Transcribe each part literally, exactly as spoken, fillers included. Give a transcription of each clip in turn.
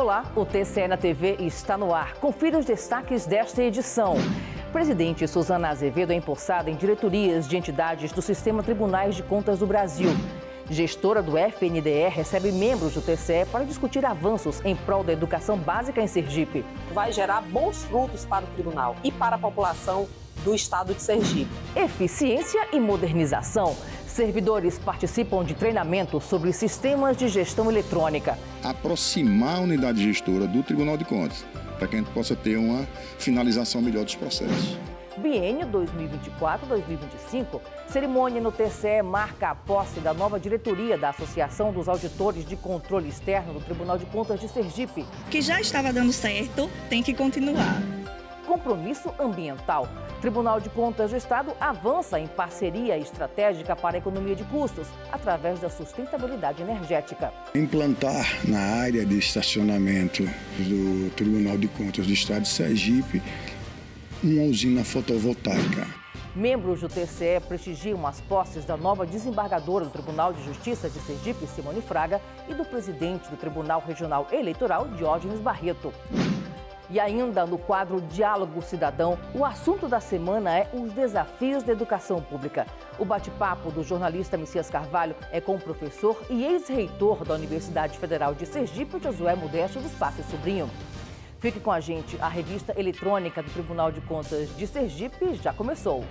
Olá, o T C E na T V está no ar. Confira os destaques desta edição. Presidente Suzana Azevedo é empossada em diretorias de entidades do Sistema Tribunais de Contas do Brasil. Gestora do F N D E recebe membros do T C E para discutir avanços em prol da educação básica em Sergipe. Vai gerar bons frutos para o tribunal e para a população do estado de Sergipe. Eficiência e modernização. Servidores participam de treinamento sobre sistemas de gestão eletrônica. Aproximar a unidade gestora do Tribunal de Contas, para que a gente possa ter uma finalização melhor dos processos. Biênio dois mil e vinte e quatro a dois mil e vinte e cinco, cerimônia no T C E marca a posse da nova diretoria da Associação dos Auditores de Controle Externo do Tribunal de Contas de Sergipe. Que já estava dando certo, tem que continuar. Compromisso ambiental. Tribunal de Contas do Estado avança em parceria estratégica para a economia de custos, através da sustentabilidade energética. Implantar na área de estacionamento do Tribunal de Contas do Estado de Sergipe uma usina fotovoltaica. Membros do T C E prestigiam as posses da nova desembargadora do Tribunal de Justiça de Sergipe, Simone Fraga, e do presidente do Tribunal Regional Eleitoral, Diógenes Barreto. E ainda no quadro Diálogo Cidadão, o assunto da semana é os desafios da educação pública. O bate-papo do jornalista Messias Carvalho é com o professor e ex-reitor da Universidade Federal de Sergipe, Josué Modesto dos Passos Sobrinho. Fique com a gente, a revista eletrônica do Tribunal de Contas de Sergipe já começou.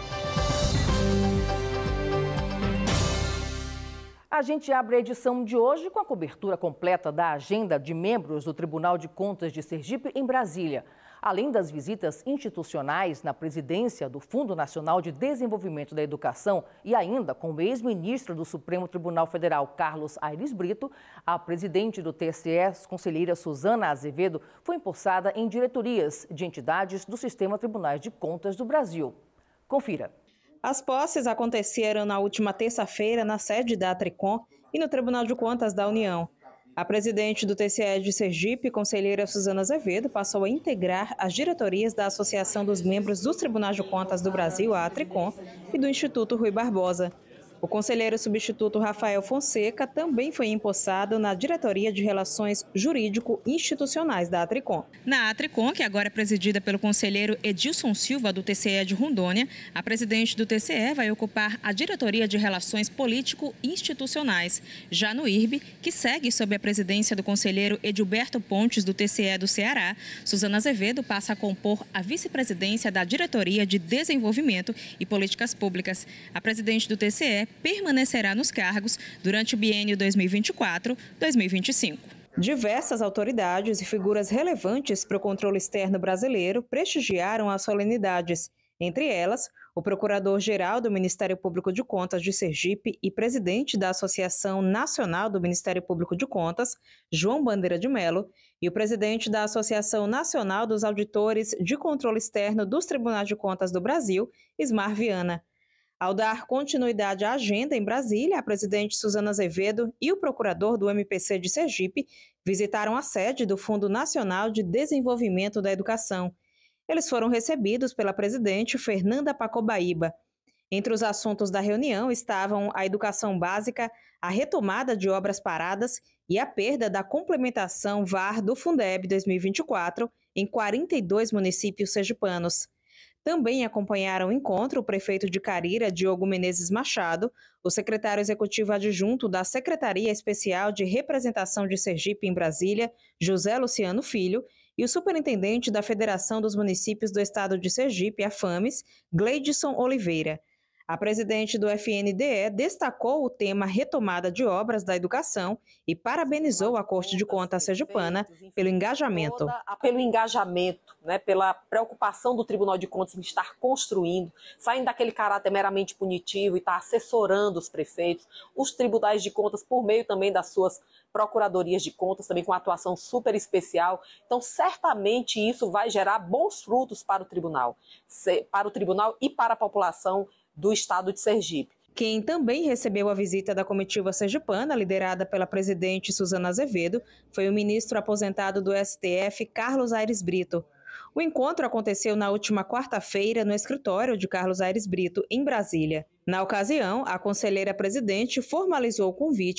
A gente abre a edição de hoje com a cobertura completa da agenda de membros do Tribunal de Contas de Sergipe em Brasília. Além das visitas institucionais na presidência do Fundo Nacional de Desenvolvimento da Educação e ainda com o ex-ministro do Supremo Tribunal Federal, Carlos Aires Brito, a presidente do T C E, conselheira Suzana Azevedo, foi empossada em diretorias de entidades do Sistema Tribunais de Contas do Brasil. Confira. As posses aconteceram na última terça-feira na sede da Atricom e no Tribunal de Contas da União. A presidente do T C E de Sergipe, conselheira Suzana Azevedo, passou a integrar as diretorias da Associação dos Membros dos Tribunais de Contas do Brasil, a Atricom, e do Instituto Rui Barbosa. O conselheiro substituto Rafael Fonseca também foi empossado na Diretoria de Relações Jurídico-Institucionais da Atricom. Na Atricom, que agora é presidida pelo conselheiro Edilson Silva, do T C E de Rondônia, a presidente do T C E vai ocupar a Diretoria de Relações Político-Institucionais. Já no I R B, que segue sob a presidência do conselheiro Edilberto Pontes, do T C E do Ceará, Suzana Azevedo passa a compor a vice-presidência da Diretoria de Desenvolvimento e Políticas Públicas. A presidente do T C E permanecerá nos cargos durante o biênio dois mil e vinte e quatro a dois mil e vinte e cinco. Diversas autoridades e figuras relevantes para o controle externo brasileiro prestigiaram as solenidades. Entre elas, o Procurador-Geral do Ministério Público de Contas de Sergipe e presidente da Associação Nacional do Ministério Público de Contas, João Bandeira de Mello, e o presidente da Associação Nacional dos Auditores de Controle Externo dos Tribunais de Contas do Brasil, Ismar Viana. Ao dar continuidade à agenda em Brasília, a presidente Suzana Azevedo e o procurador do M P C de Sergipe visitaram a sede do Fundo Nacional de Desenvolvimento da Educação. Eles foram recebidos pela presidente Fernanda Pacobaíba. Entre os assuntos da reunião estavam a educação básica, a retomada de obras paradas e a perda da complementação V A R do Fundeb dois mil e vinte e quatro em quarenta e dois municípios sergipanos. Também acompanharam o encontro o prefeito de Carira, Diogo Menezes Machado, o secretário executivo adjunto da Secretaria Especial de Representação de Sergipe em Brasília, José Luciano Filho, e o superintendente da Federação dos Municípios do Estado de Sergipe, a FAMES, Gleidson Oliveira. A presidente do F N D E destacou o tema retomada de obras da educação e parabenizou a Corte de Contas sergipana pelo engajamento. Pelo engajamento, né, pela preocupação do Tribunal de Contas em estar construindo, saindo daquele caráter meramente punitivo e estar assessorando os prefeitos, os tribunais de contas por meio também das suas procuradorias de contas, também com atuação super especial. Então, certamente isso vai gerar bons frutos para o tribunal, para o tribunal e para a população do estado de Sergipe. Quem também recebeu a visita da comitiva sergipana, liderada pela presidente Suzana Azevedo, foi o ministro aposentado do S T F, Carlos Aires Brito. O encontro aconteceu na última quarta-feira no escritório de Carlos Aires Brito, em Brasília. Na ocasião, a conselheira presidente formalizou o convite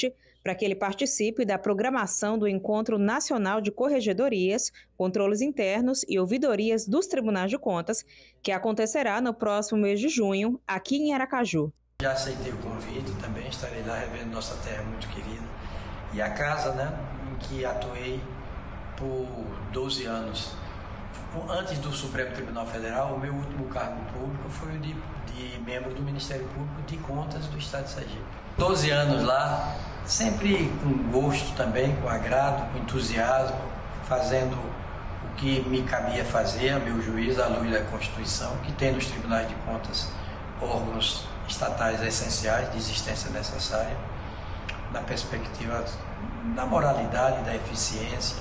para que ele participe da programação do Encontro Nacional de Corregedorias, Controles Internos e Ouvidorias dos Tribunais de Contas, que acontecerá no próximo mês de junho, aqui em Aracaju. Já aceitei o convite, também estarei lá revendo nossa terra muito querida e a casa, né, em que atuei por doze anos. Antes do Supremo Tribunal Federal, o meu último cargo público foi o de, de membro do Ministério Público de Contas do Estado de Sergipe. doze anos lá, sempre com gosto também, com agrado, com entusiasmo, fazendo o que me cabia fazer, a meu juízo, à luz da Constituição, que tem nos tribunais de contas órgãos estatais essenciais de existência necessária, na perspectiva da moralidade, da eficiência,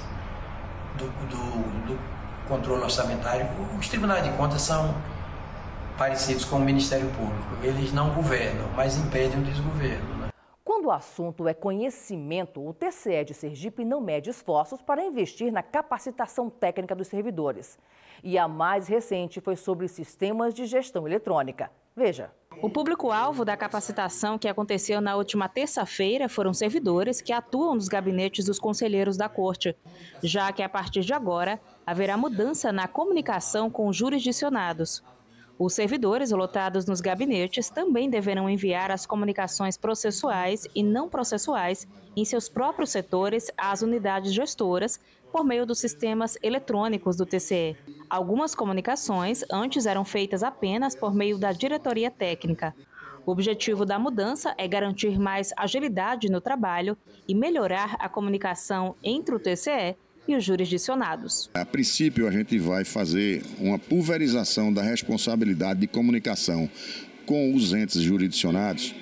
do, do, do controle orçamentário. Os tribunais de contas são parecidos com o Ministério Público. Eles não governam, mas impedem o desgoverno, né? Quando o assunto é conhecimento, o T C E de Sergipe não mede esforços para investir na capacitação técnica dos servidores. E a mais recente foi sobre sistemas de gestão eletrônica. Veja. O público-alvo da capacitação que aconteceu na última terça-feira foram servidores que atuam nos gabinetes dos conselheiros da Corte, já que a partir de agora haverá mudança na comunicação com os jurisdicionados. Os servidores lotados nos gabinetes também deverão enviar as comunicações processuais e não processuais em seus próprios setores às unidades gestoras por meio dos sistemas eletrônicos do T C E. Algumas comunicações antes eram feitas apenas por meio da diretoria técnica. O objetivo da mudança é garantir mais agilidade no trabalho e melhorar a comunicação entre o T C E e os jurisdicionados. A princípio, a gente vai fazer uma pulverização da responsabilidade de comunicação com os entes jurisdicionados,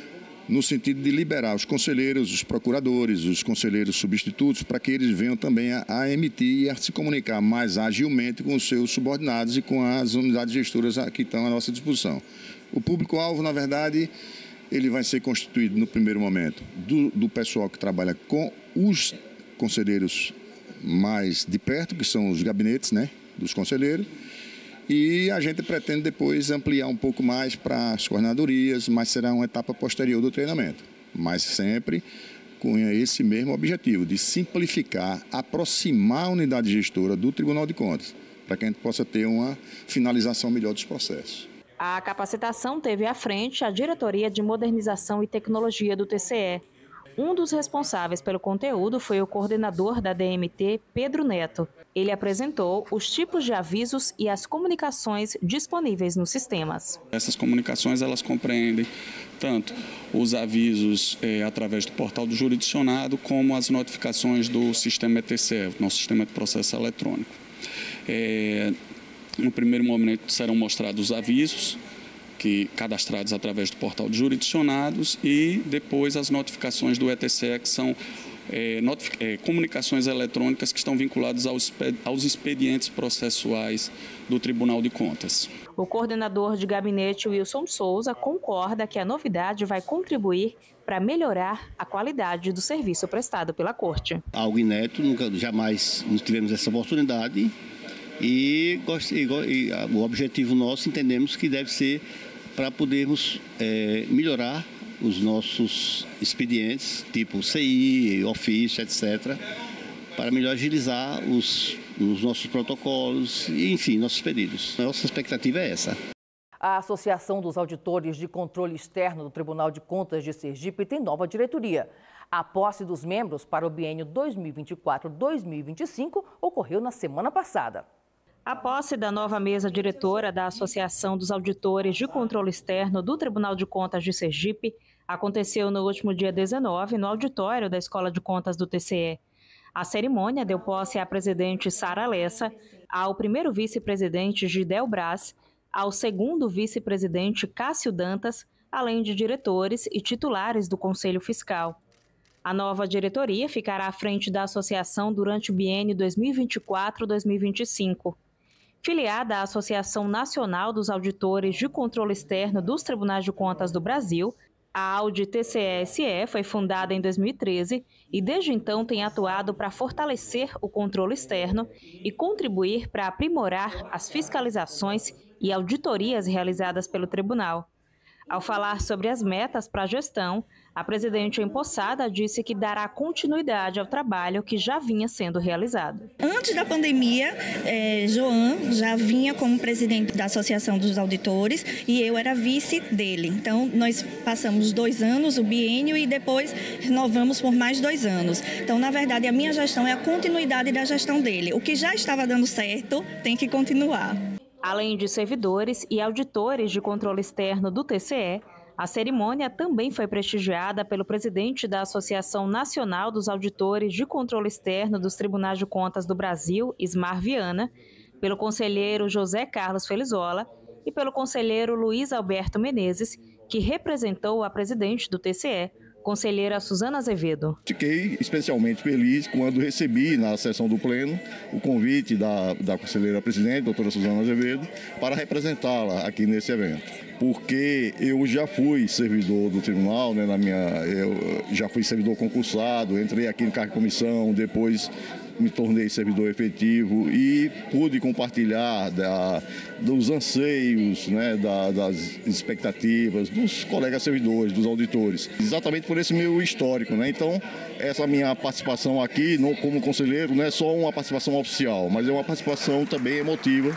no sentido de liberar os conselheiros, os procuradores, os conselheiros substitutos, para que eles venham também a, a emitir e a se comunicar mais agilmente com os seus subordinados e com as unidades gestoras que estão à nossa disposição. O público-alvo, na verdade, ele vai ser constituído no primeiro momento do, do pessoal que trabalha com os conselheiros mais de perto, que são os gabinetes, né, dos conselheiros, e a gente pretende depois ampliar um pouco mais para as coordenadorias, mas será uma etapa posterior do treinamento, mas sempre com esse mesmo objetivo, de simplificar, aproximar a unidade gestora do Tribunal de Contas, para que a gente possa ter uma finalização melhor dos processos. A capacitação teve à frente a Diretoria de Modernização e Tecnologia do T C E. Um dos responsáveis pelo conteúdo foi o coordenador da D M T, Pedro Neto. Ele apresentou os tipos de avisos e as comunicações disponíveis nos sistemas. Essas comunicações elas compreendem tanto os avisos eh, através do portal do jurisdicionado, como as notificações do sistema E T C E, nosso sistema de processo eletrônico. É, no primeiro momento serão mostrados os avisos, que cadastrados através do portal de jurisdicionados, e depois as notificações do E T C E, que são é, é, comunicações eletrônicas que estão vinculadas aos, aos expedientes processuais do Tribunal de Contas. O coordenador de gabinete, Wilson Souza, concorda que a novidade vai contribuir para melhorar a qualidade do serviço prestado pela Corte. Algo inédito, nunca, jamais não tivemos essa oportunidade, e, e, e o objetivo nosso entendemos que deve ser para podermos é, melhorar os nossos expedientes, tipo C I, ofício, etcétera, para melhor agilizar os, os nossos protocolos e, enfim, nossos pedidos. Nossa expectativa é essa. A Associação dos Auditores de Controle Externo do Tribunal de Contas de Sergipe tem nova diretoria. A posse dos membros para o biênio dois mil e vinte e quatro a dois mil e vinte e cinco ocorreu na semana passada. A posse da nova mesa diretora da Associação dos Auditores de Controle Externo do Tribunal de Contas de Sergipe aconteceu no último dia dezenove, no auditório da Escola de Contas do T C E. A cerimônia deu posse à presidente Sara Lessa, ao primeiro vice-presidente Gidel Braz, ao segundo vice-presidente Cássio Dantas, além de diretores e titulares do Conselho Fiscal. A nova diretoria ficará à frente da associação durante o biênio dois mil e vinte e quatro a dois mil e vinte e cinco. Filiada à Associação Nacional dos Auditores de Controle Externo dos Tribunais de Contas do Brasil, a Audi T C E S E foi fundada em dois mil e treze e desde então tem atuado para fortalecer o controle externo e contribuir para aprimorar as fiscalizações e auditorias realizadas pelo tribunal. Ao falar sobre as metas para a gestão, a presidente empossada disse que dará continuidade ao trabalho que já vinha sendo realizado. Antes da pandemia, eh, Joan já vinha como presidente da Associação dos Auditores e eu era vice dele. Então, nós passamos dois anos, o biênio, e depois renovamos por mais dois anos. Então, na verdade, a minha gestão é a continuidade da gestão dele. O que já estava dando certo tem que continuar. Além de servidores e auditores de controle externo do T C E, a cerimônia também foi prestigiada pelo presidente da Associação Nacional dos Auditores de Controle Externo dos Tribunais de Contas do Brasil, Ismar Viana, pelo conselheiro José Carlos Felizola e pelo conselheiro Luiz Alberto Menezes, que representou a presidente do T C E, conselheira Suzana Azevedo. Fiquei especialmente feliz quando recebi na sessão do Pleno o convite da, da conselheira presidente, doutora Suzana Azevedo, para representá-la aqui nesse evento. Porque eu já fui servidor do tribunal, né, na minha, eu já fui servidor concursado, entrei aqui no cargo de comissão, depois me tornei servidor efetivo e pude compartilhar da, dos anseios, né, da, das expectativas dos colegas servidores, dos auditores, exatamente por esse meu histórico, né? Então, essa minha participação aqui no, como conselheiro não é só uma participação oficial, mas é uma participação também emotiva.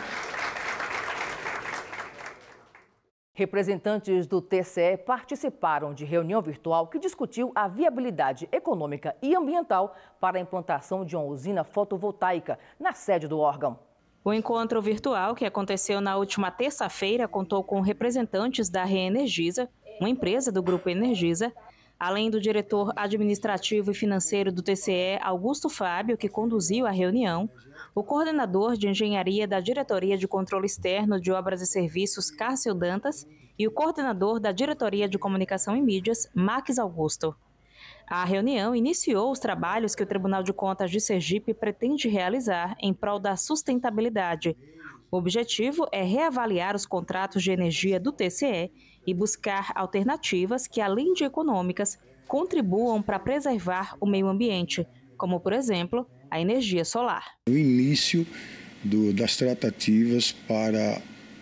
Representantes do T C E participaram de reunião virtual que discutiu a viabilidade econômica e ambiental para a implantação de uma usina fotovoltaica na sede do órgão. O encontro virtual, que aconteceu na última terça-feira, contou com representantes da Reenergiza, uma empresa do Grupo Energisa, além do diretor administrativo e financeiro do T C E, Augusto Fábio, que conduziu a reunião, o coordenador de engenharia da Diretoria de Controle Externo de Obras e Serviços, Cássio Dantas, e o coordenador da Diretoria de Comunicação e Mídias, Max Augusto. A reunião iniciou os trabalhos que o Tribunal de Contas de Sergipe pretende realizar em prol da sustentabilidade. O objetivo é reavaliar os contratos de energia do T C E e buscar alternativas que, além de econômicas, contribuam para preservar o meio ambiente, como, por exemplo, a energia solar. O início do, das tratativas para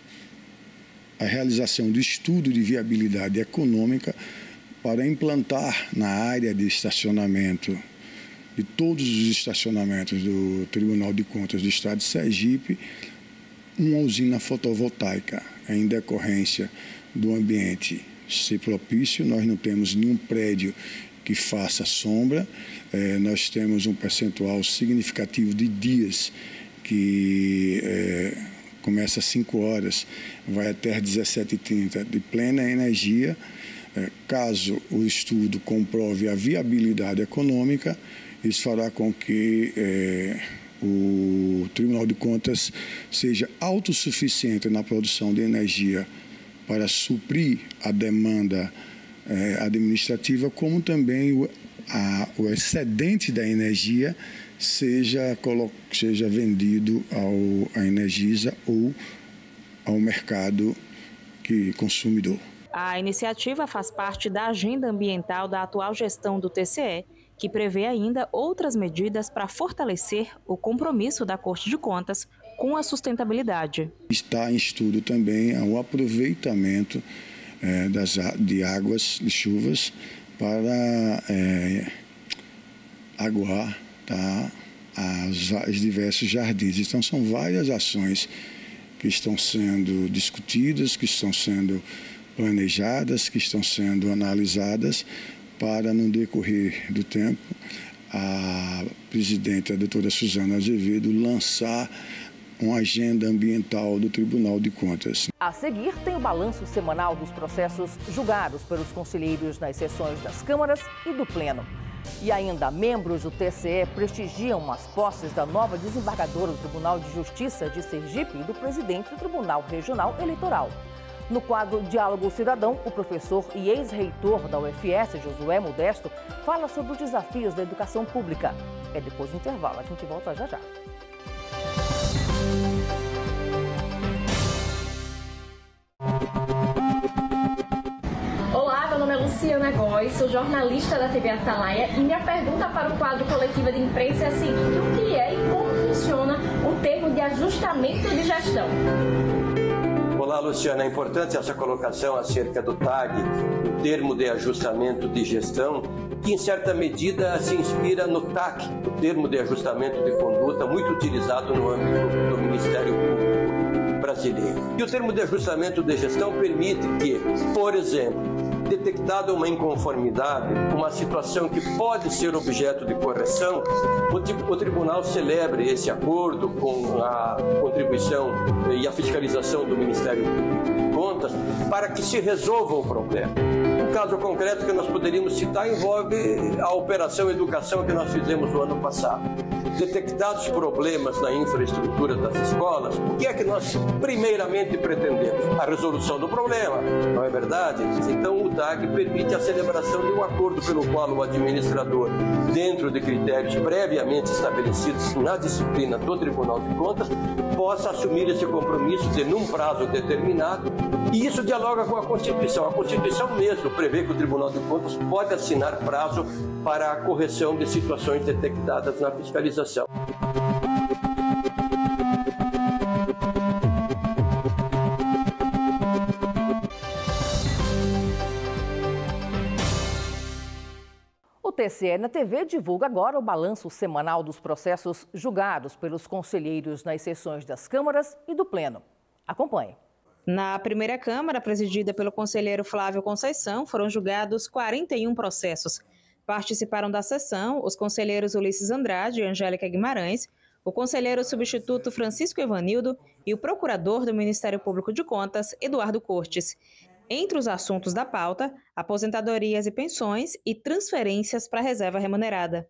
a realização do estudo de viabilidade econômica para implantar na área de estacionamento, de todos os estacionamentos do Tribunal de Contas do Estado de Sergipe, uma usina fotovoltaica, em decorrência do ambiente ser propício. Nós não temos nenhum prédio que faça sombra, é, nós temos um percentual significativo de dias que é, começa às cinco horas, vai até às dezessete e trinta de plena energia. É, caso o estudo comprove a viabilidade econômica, isso fará com que é, o Tribunal de Contas seja autossuficiente na produção de energia para suprir a demanda eh, administrativa, como também o, a, o excedente da energia seja, seja vendido ao, à Energisa ou ao mercado que, consumidor. A iniciativa faz parte da agenda ambiental da atual gestão do T C E, que prevê ainda outras medidas para fortalecer o compromisso da Corte de Contas com a sustentabilidade. Está em estudo também o aproveitamento é, das, de águas de chuvas para é, aguar, tá, as, os diversos jardins. Então, são várias ações que estão sendo discutidas, que estão sendo planejadas, que estão sendo analisadas para, no decorrer do tempo, a presidente, a doutora Suzana Azevedo, lançar uma agenda ambiental do Tribunal de Contas. A seguir, tem o balanço semanal dos processos julgados pelos conselheiros nas sessões das câmaras e do Pleno. E ainda, membros do T C E prestigiam as posses da nova desembargadora do Tribunal de Justiça de Sergipe e do presidente do Tribunal Regional Eleitoral. No quadro Diálogo Cidadão, o professor e ex-reitor da U F S, Josué Modesto, fala sobre os desafios da educação pública. É depois do intervalo, a gente volta já já. Olá, meu nome é Luciana Góes, sou jornalista da T V Atalaia e minha pergunta para o quadro Coletiva de Imprensa é a seguinte: o que é e como funciona o termo de ajustamento de gestão? Olá, Luciana. É importante essa colocação acerca do T A G, o termo de ajustamento de gestão, que em certa medida se inspira no T A C, o termo de ajustamento de conduta, muito utilizado no âmbito do Ministério Público brasileiro. E o termo de ajustamento de gestão permite que, por exemplo, detectada uma inconformidade, uma situação que pode ser objeto de correção, o tribunal celebre esse acordo com a contribuição e a fiscalização do Ministério Público de Contas para que se resolva o problema. O caso concreto que nós poderíamos citar envolve a Operação Educação que nós fizemos no ano passado. Detectados problemas na infraestrutura das escolas, o que é que nós primeiramente pretendemos? A resolução do problema, não é verdade? Então o T A G permite a celebração de um acordo pelo qual o administrador, dentro de critérios previamente estabelecidos na disciplina do Tribunal de Contas, possa assumir esse compromisso de num prazo determinado, e isso dialoga com a Constituição. A Constituição mesmo prevê que o Tribunal de Contas pode assinar prazo para a correção de situações detectadas na fiscalização. O T C E na T V divulga agora o balanço semanal dos processos julgados pelos conselheiros nas sessões das câmaras e do Pleno. Acompanhe. Na primeira Câmara, presidida pelo conselheiro Flávio Conceição, foram julgados quarenta e um processos. Participaram da sessão os conselheiros Ulisses Andrade e Angélica Guimarães, o conselheiro substituto Francisco Evanildo e o procurador do Ministério Público de Contas, Eduardo Cortes. Entre os assuntos da pauta, aposentadorias e pensões e transferências para a reserva remunerada.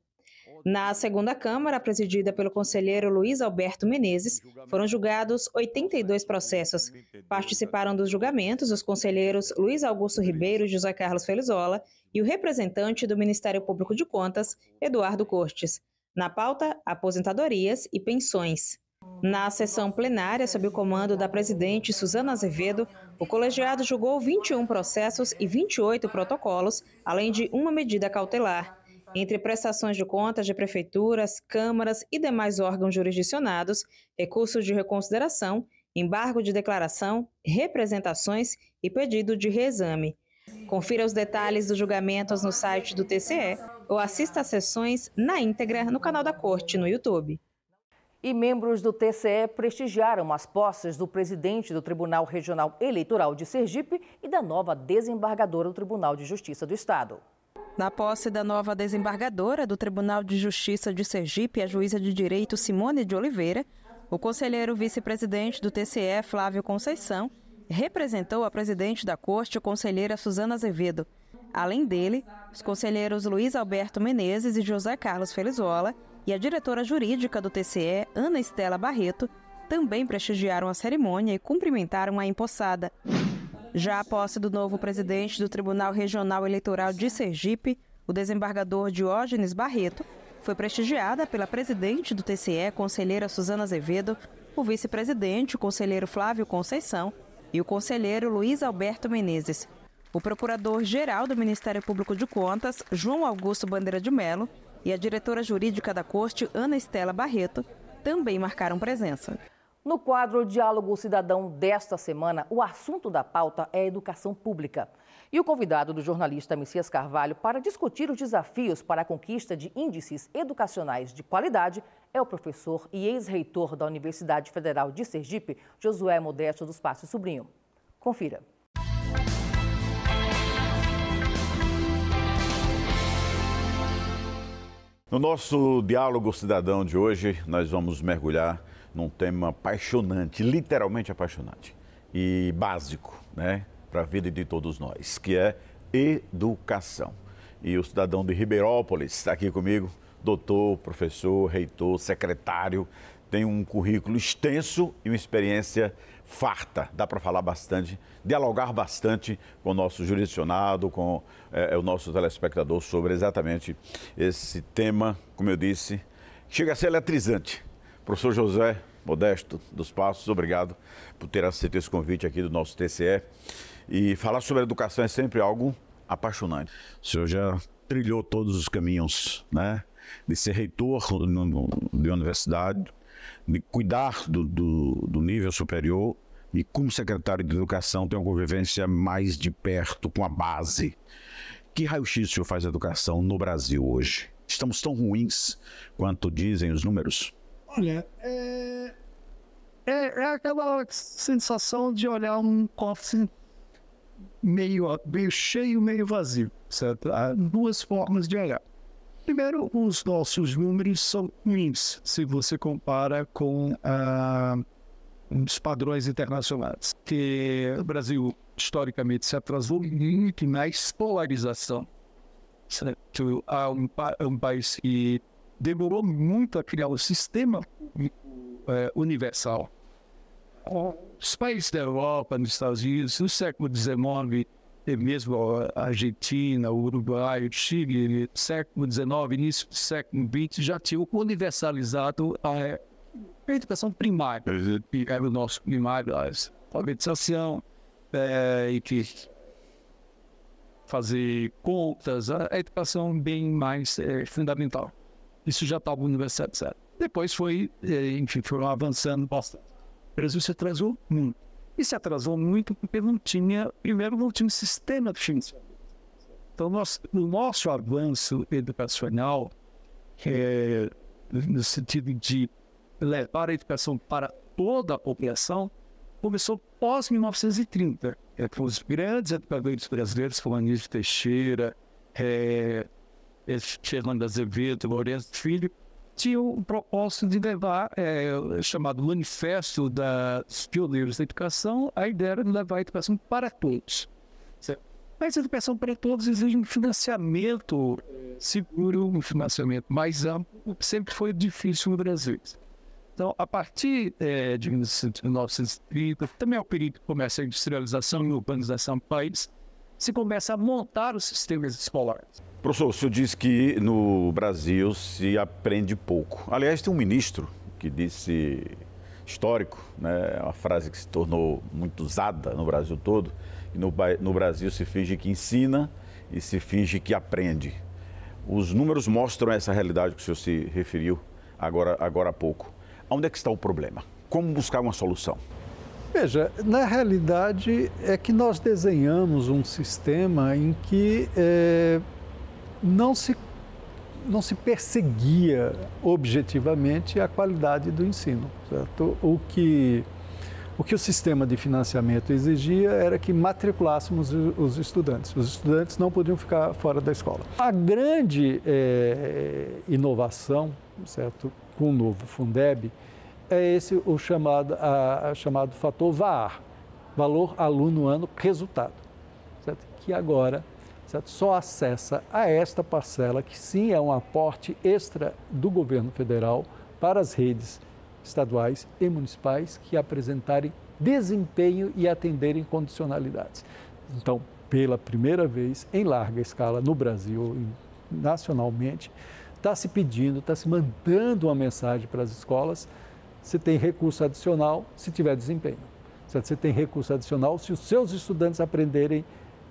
Na segunda Câmara, presidida pelo conselheiro Luiz Alberto Menezes, foram julgados oitenta e dois processos. Participaram dos julgamentos os conselheiros Luiz Augusto Ribeiro e José Carlos Felizola e o representante do Ministério Público de Contas, Eduardo Cortes. Na pauta, aposentadorias e pensões. Na sessão plenária, sob o comando da presidente Suzana Azevedo, o colegiado julgou vinte e um processos e vinte e oito protocolos, além de uma medida cautelar. Entre prestações de contas de prefeituras, câmaras e demais órgãos jurisdicionados, recursos de reconsideração, embargo de declaração, representações e pedido de reexame. Confira os detalhes dos julgamentos no site do T C E ou assista às sessões na íntegra no canal da Corte no YouTube. E membros do T C E prestigiaram as posses do presidente do Tribunal Regional Eleitoral de Sergipe e da nova desembargadora do Tribunal de Justiça do Estado. Na posse da nova desembargadora do Tribunal de Justiça de Sergipe, a juíza de direito Simone de Oliveira, o conselheiro vice-presidente do T C E, Flávio Conceição, representou a presidente da Corte, a conselheira Suzana Azevedo. Além dele, os conselheiros Luiz Alberto Menezes e José Carlos Felizola e a diretora jurídica do T C E, Ana Estela Barreto, também prestigiaram a cerimônia e cumprimentaram a empossada. Já a posse do novo presidente do Tribunal Regional Eleitoral de Sergipe, o desembargador Diógenes Barreto, foi prestigiada pela presidente do T C E, conselheira Suzana Azevedo, o vice-presidente, o conselheiro Flávio Conceição, e o conselheiro Luiz Alberto Menezes. O procurador-geral do Ministério Público de Contas, João Augusto Bandeira de Mello, e a diretora jurídica da Corte, Ana Estela Barreto, também marcaram presença. No quadro Diálogo Cidadão desta semana, o assunto da pauta é a educação pública. E o convidado do jornalista Messias Carvalho para discutir os desafios para a conquista de índices educacionais de qualidade é o professor e ex-reitor da Universidade Federal de Sergipe, Josué Modesto dos Passos Sobrinho. Confira. No nosso Diálogo Cidadão de hoje, nós vamos mergulhar num tema apaixonante, literalmente apaixonante e básico, né, para a vida de todos nós, que é educação. E o cidadão de Ribeirópolis está aqui comigo, doutor, professor, reitor, secretário, tem um currículo extenso e uma experiência farta. Dá para falar bastante, dialogar bastante com o nosso jurisdicionado, com é, o nosso telespectador sobre exatamente esse tema, como eu disse, chega a ser eletrizante. Professor José Modesto dos Passos, obrigado por ter aceito esse convite aqui do nosso T C E. E falar sobre educação é sempre algo apaixonante. O senhor já trilhou todos os caminhos, né? De ser reitor de universidade, de cuidar do, do, do nível superior e como secretário de Educação tem uma convivência mais de perto com a base. Que raio-x o senhor faz da educação no Brasil hoje? Estamos tão ruins quanto dizem os números? Olha, é, é, é aquela sensação de olhar um copo meio, meio cheio, meio vazio, certo? Há duas formas de olhar. Primeiro, os nossos números são ruins, se você compara com ah, os padrões internacionais. Que o Brasil, historicamente, se atrasou muito na polarização. Certo? Há um, um país que demorou muito a criar um sistema é, universal. Os países da Europa, nos Estados Unidos, no século dezenove, mesmo a Argentina, o Uruguai, o Chile, no século dezenove, início do século vinte, já tinham universalizado a, a educação primária, que era o nosso primário, a alfabetização, é, e que fazer contas, a educação bem mais é, fundamental. Isso já estava universalizado. Depois foi, é, enfim, foram avançando bastante. O Brasil se atrasou muito. E se atrasou muito porque não tinha, primeiro, não tinha um sistema de financiamento. Então, nós, o nosso avanço educacional, é, no sentido de levar a educação para toda a população, começou pós mil novecentos e trinta. É, com os grandes educadores brasileiros, como Anísio Teixeira, é, é, Fernando Azevedo, Lourenço Filho, tinham o propósito de levar, é, chamado Manifesto dos Pioneiros da Educação, a ideia era de levar a educação para todos. Certo? Mas a educação para todos exige um financiamento seguro, um financiamento mais amplo, o que sempre foi difícil no Brasil. Então, a partir é, de mil novecentos e trinta, também é o período que começa a industrialização e urbanização do país, se começa a montar os sistemas escolares. Professor, o senhor disse que no Brasil se aprende pouco. Aliás, tem um ministro que disse, histórico, né, uma frase que se tornou muito usada no Brasil todo, que no, no Brasil se finge que ensina e se finge que aprende. Os números mostram essa realidade que o senhor se referiu agora, agora há pouco. Onde é que está o problema? Como buscar uma solução? Veja, na realidade é que nós desenhamos um sistema em que é, não, se, não se perseguia objetivamente a qualidade do ensino. Certo? O que, o que o sistema de financiamento exigia era que matriculássemos os estudantes. Os estudantes não podiam ficar fora da escola. A grande é, inovação, certo, com o novo Fundeb, é esse o chamado, a, a chamado fator V A R, valor aluno ano resultado, certo? Que agora, certo, só acessa a esta parcela, que sim é um aporte extra do governo federal para as redes estaduais e municipais que apresentarem desempenho e atenderem condicionalidades. Então, pela primeira vez, em larga escala no Brasil e nacionalmente, está se pedindo, está se mandando uma mensagem para as escolas: você tem recurso adicional se tiver desempenho. Você tem recurso adicional se os seus estudantes aprenderem,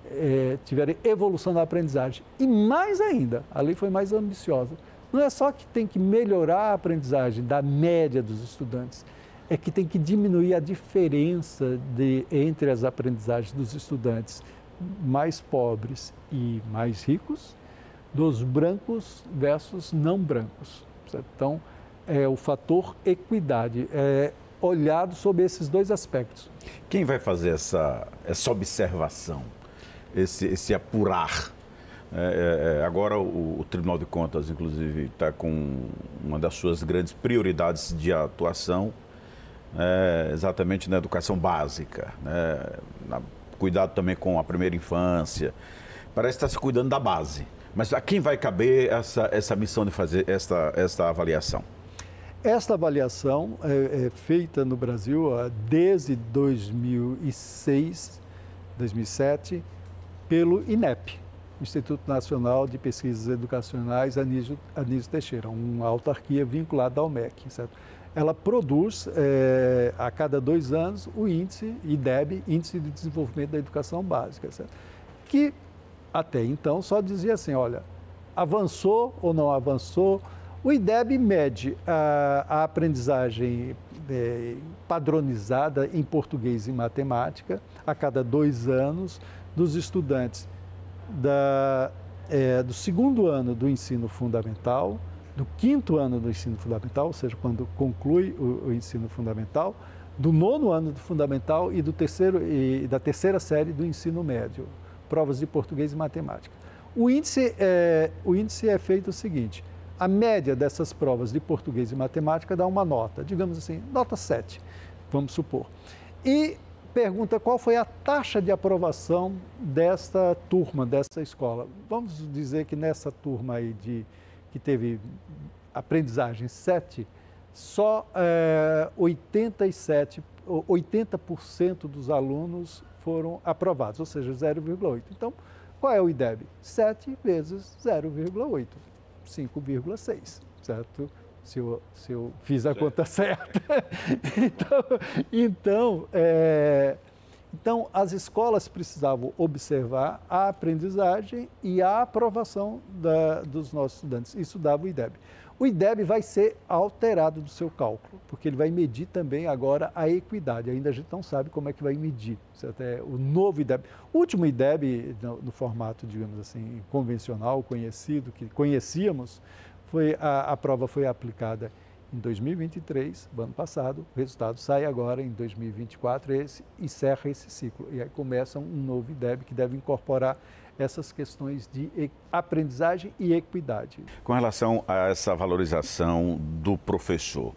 é, tiverem evolução na aprendizagem. E mais ainda, a lei foi mais ambiciosa. Não é só que tem que melhorar a aprendizagem da média dos estudantes, é que tem que diminuir a diferença de, entre as aprendizagens dos estudantes mais pobres e mais ricos, dos brancos versus não brancos. Certo? Então, é o fator equidade, é olhado sob esses dois aspectos. Quem vai fazer essa, essa observação, esse, esse apurar? É, é, agora o, o Tribunal de Contas, inclusive, está com uma das suas grandes prioridades de atuação, é, exatamente na educação básica, né? Na, cuidado também com a primeira infância. Parece que está se cuidando da base. Mas a quem vai caber essa, essa missão de fazer esta, esta avaliação? Esta avaliação é, é feita no Brasil desde dois mil e seis, dois mil e sete, pelo INEP, Instituto Nacional de Pesquisas Educacionais Anísio, Anísio Teixeira, uma autarquia vinculada ao M E C. Certo? Ela produz é, a cada dois anos o índice I D E B, Índice de Desenvolvimento da Educação Básica, certo? Que até então só dizia assim, olha, avançou ou não avançou. O I D E B mede a, a aprendizagem é, padronizada em português e matemática a cada dois anos dos estudantes da, é, do segundo ano do ensino fundamental, do quinto ano do ensino fundamental, ou seja, quando conclui o, o ensino fundamental, do nono ano do fundamental e, do terceiro, e da terceira série do ensino médio, provas de português e matemática. O índice é, o índice é feito o seguinte: a média dessas provas de português e matemática dá uma nota, digamos assim, nota sete, vamos supor. E pergunta qual foi a taxa de aprovação desta turma, dessa escola. Vamos dizer que nessa turma aí de, que teve aprendizagem sete, só é, oitenta e sete, oitenta por cento dos alunos foram aprovados, ou seja, zero vírgula oito. Então, qual é o I D E B? sete vezes zero vírgula oito, cinco vírgula seis, certo? Se eu, se eu fiz a conta certa. então, então, é, então, as escolas precisavam observar a aprendizagem e a aprovação da, dos nossos estudantes. Isso dava o I D E B. O I D E B vai ser alterado do seu cálculo, porque ele vai medir também agora a equidade. Ainda a gente não sabe como é que vai medir, certo? É o novo I D E B. O último I D E B, no, no formato, digamos assim, convencional, conhecido, que conhecíamos, foi a, a prova foi aplicada em dois mil e vinte e três, no ano passado, o resultado sai agora em dois mil e vinte e quatro, esse encerra esse ciclo. E aí começa um novo I D E B que deve incorporar essas questões de aprendizagem e equidade. Com relação a essa valorização do professor,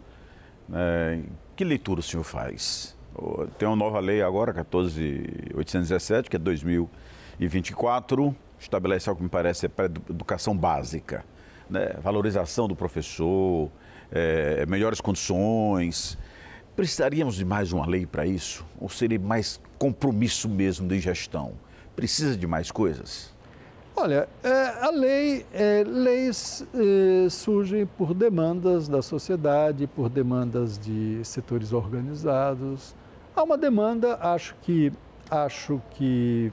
né, que leitura o senhor faz? Tem uma nova lei agora, quatorze mil oitocentos e dezessete, que é dois mil e vinte e quatro, estabelece algo que me parece para educação básica, né? Valorização do professor, é, melhores condições. Precisaríamos de mais uma lei para isso? Ou seria mais compromisso mesmo de gestão? Precisa de mais coisas? Olha, é, a lei, é, leis é, surgem por demandas da sociedade, por demandas de setores organizados. Há uma demanda, acho que, acho que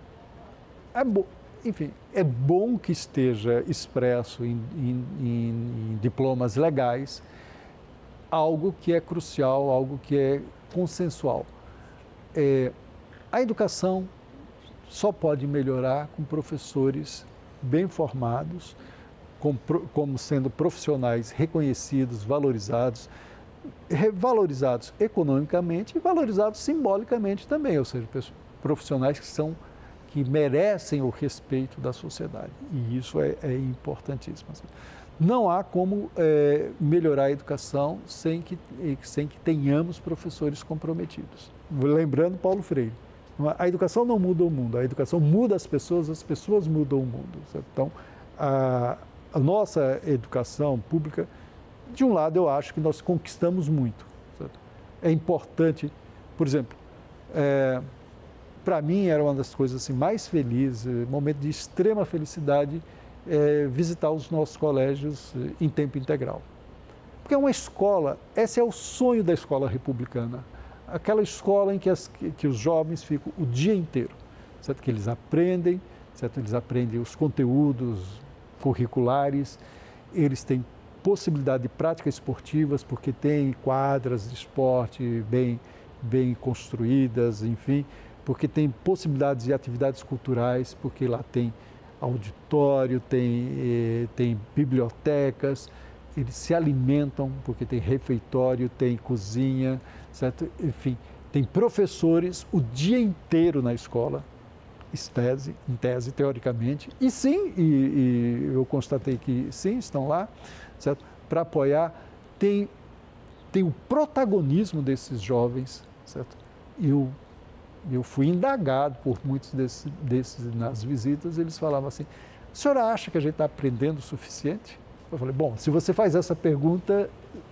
é bo... enfim, é bom que esteja expresso em, em, em diplomas legais algo que é crucial, algo que é consensual. É, a educação só pode melhorar com professores bem formados, com, como sendo profissionais reconhecidos, valorizados, valorizados economicamente e valorizados simbolicamente também, ou seja, profissionais que são que merecem o respeito da sociedade, e isso é, é importantíssimo. Não há como é, melhorar a educação sem que, sem que tenhamos professores comprometidos. Lembrando Paulo Freire, a educação não muda o mundo, a educação muda as pessoas, as pessoas mudam o mundo. Certo? Então, a, a nossa educação pública, de um lado, eu acho que nós conquistamos muito. Certo? É importante, por exemplo, é, para mim era uma das coisas assim, mais felizes, momento de extrema felicidade, é, visitar os nossos colégios em tempo integral. Porque é uma escola, esse é o sonho da escola republicana, aquela escola em que, as, que, que os jovens ficam o dia inteiro, certo? Que eles aprendem, certo? Eles aprendem os conteúdos curriculares, eles têm possibilidade de práticas esportivas, porque tem quadras de esporte bem, bem construídas, enfim, porque tem possibilidades de atividades culturais, porque lá tem auditório, tem, eh, tem bibliotecas, eles se alimentam, porque tem refeitório, tem cozinha, certo? Enfim, tem professores o dia inteiro na escola, em tese, em tese teoricamente, e sim, e, e eu constatei que sim, estão lá, certo? Para apoiar, tem, tem o protagonismo desses jovens, certo? E o Eu fui indagado por muitos desses, desses nas visitas, eles falavam assim, a senhora acha que a gente está aprendendo o suficiente? Eu falei, bom, se você faz essa pergunta,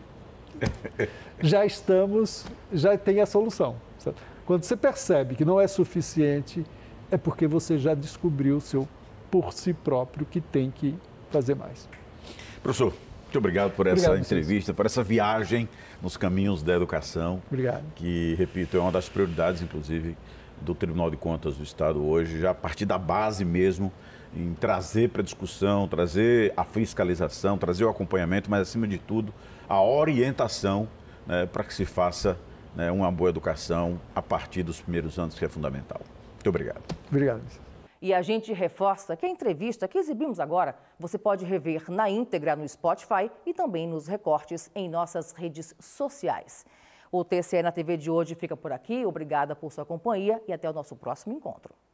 já estamos, já tem a solução. Certo? Quando você percebe que não é suficiente, é porque você já descobriu o seu por si próprio que tem que fazer mais. Professor, muito obrigado por essa obrigado, entrevista, vocês. por essa viagem nos caminhos da educação. Obrigado. Que, repito, é uma das prioridades, inclusive, do Tribunal de Contas do Estado hoje, já a partir da base mesmo, em trazer para a discussão, trazer a fiscalização, trazer o acompanhamento, mas, acima de tudo, a orientação né, para que se faça, né, uma boa educação a partir dos primeiros anos, que é fundamental. Muito obrigado. Obrigado. E a gente reforça que a entrevista que exibimos agora você pode rever na íntegra no Spotify e também nos recortes em nossas redes sociais. O T C E na T V de hoje fica por aqui. Obrigada por sua companhia e até o nosso próximo encontro.